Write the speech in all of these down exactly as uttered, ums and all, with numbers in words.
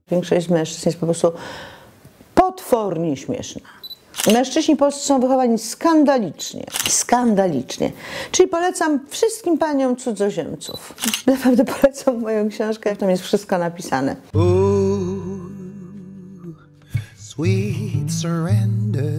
Większość mężczyzn jest po prostu potwornie śmieszna. Mężczyźni polscy są wychowani skandalicznie, skandalicznie. Czyli polecam wszystkim paniom cudzoziemców. Naprawdę polecam moją książkę, tam jest wszystko napisane. Ooh, sweet surrender.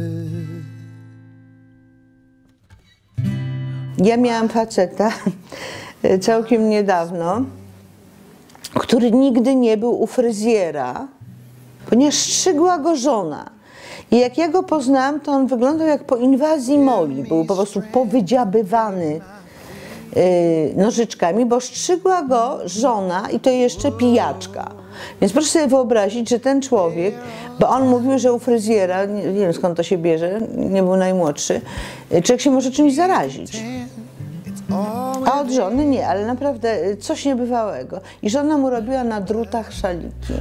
Ja miałam faceta całkiem niedawno, który nigdy nie był u fryzjera, ponieważ strzygła go żona. I jak ja go poznałam, to on wyglądał jak po inwazji Moli. Był po prostu powydziabywany yy, nożyczkami, bo strzygła go żona i to jeszcze pijaczka. Więc proszę sobie wyobrazić, że ten człowiek, bo on mówił, że u fryzjera, nie, nie wiem skąd to się bierze, nie był najmłodszy, człowiek się może czymś zarazić. A od żony nie, ale naprawdę coś niebywałego. I żona mu robiła na drutach szaliki.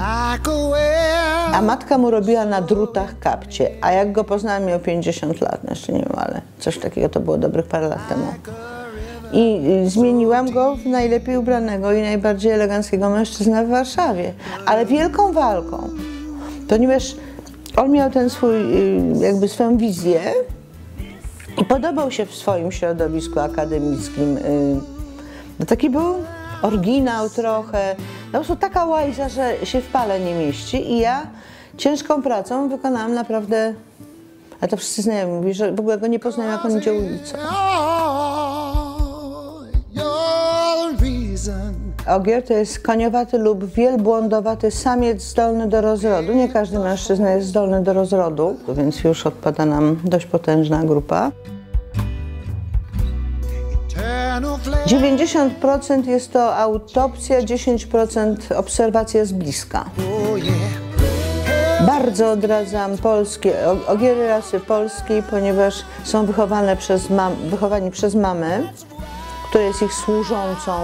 A matka mu robiła na drutach kapcie. A jak go poznałam, miał pięćdziesiąt lat, no jeszcze nie wiem, ale coś takiego to było dobrych parę lat temu. I zmieniłam go w najlepiej ubranego i najbardziej eleganckiego mężczyznę w Warszawie. Ale wielką walką. Ponieważ on miał ten swój, jakby swoją wizję, i podobał się w swoim środowisku akademickim. No taki był oryginał trochę, no po prostu taka łajza, że się w pale nie mieści. I ja ciężką pracą wykonałam naprawdę, a to wszyscy znajomi mówią, że w ogóle go nie poznają, jak on idzie ulicą. Ogier to jest koniowaty lub wielbłądowaty samiec zdolny do rozrodu. Nie każdy mężczyzna jest zdolny do rozrodu, więc już odpada nam dość potężna grupa. dziewięćdziesiąt procent jest to autopsja, dziesięć procent obserwacja z bliska. Bardzo odradzam polskie, ogiery rasy polskiej, ponieważ są wychowane przez mam, wychowani przez mamę, która jest ich służącą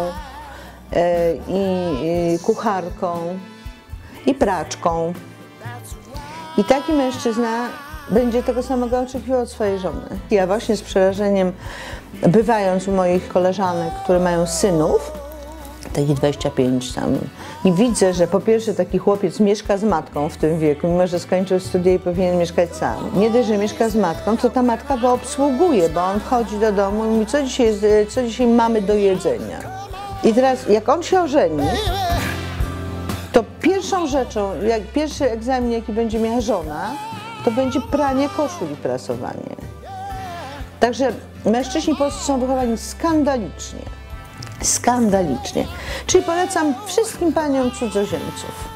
i, i kucharką, i praczką. I taki mężczyzna będzie tego samego oczekiwał od swojej żony. Ja właśnie z przerażeniem, bywając u moich koleżanek, które mają synów, takich dwadzieścia pięć tam, i widzę, że po pierwsze taki chłopiec mieszka z matką w tym wieku, mimo że skończył studia i powinien mieszkać sam. Nie dość, że mieszka z matką, to ta matka go obsługuje, bo on wchodzi do domu i mówi, co dzisiaj, co dzisiaj mamy do jedzenia. I teraz, jak on się ożeni, to pierwszą rzeczą, jak pierwszy egzamin, jaki będzie miała żona, to będzie pranie koszul i prasowanie. Także mężczyźni polscy są wychowani skandalicznie. Skandalicznie. Czyli polecam wszystkim paniom cudzoziemców.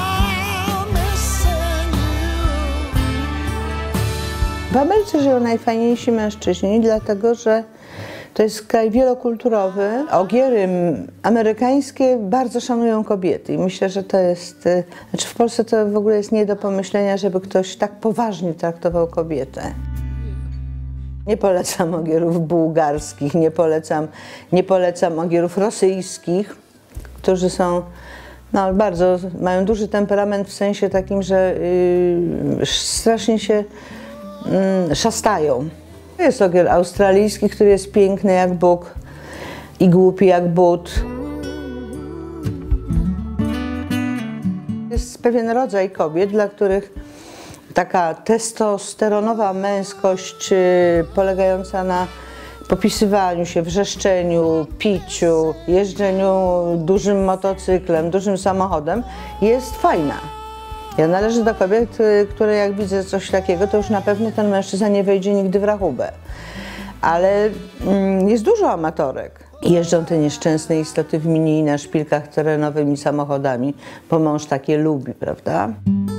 W Ameryce żyją najfajniejsi mężczyźni, dlatego że to jest kraj wielokulturowy. Ogiery amerykańskie bardzo szanują kobiety i myślę, że to jest, znaczy w Polsce to w ogóle jest nie do pomyślenia, żeby ktoś tak poważnie traktował kobietę. Nie polecam ogierów bułgarskich, nie polecam, nie polecam ogierów rosyjskich, którzy są, no, bardzo, mają duży temperament w sensie takim, że yy, strasznie się yy, szastają. Jest ogier australijski, który jest piękny jak Bóg i głupi jak but. Jest pewien rodzaj kobiet, dla których taka testosteronowa męskość polegająca na popisywaniu się, wrzeszczeniu, piciu, jeżdżeniu dużym motocyklem, dużym samochodem jest fajna. Ja należę do kobiet, które jak widzę coś takiego, to już na pewno ten mężczyzna nie wejdzie nigdy w rachubę. Ale mm, jest dużo amatorek. Jeżdżą te nieszczęsne istoty w mini i na szpilkach terenowymi samochodami, bo mąż takie lubi, prawda?